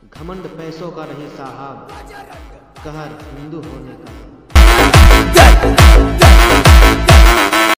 घमंड पैसों का नहीं साहब, कहर हिंदू होने का।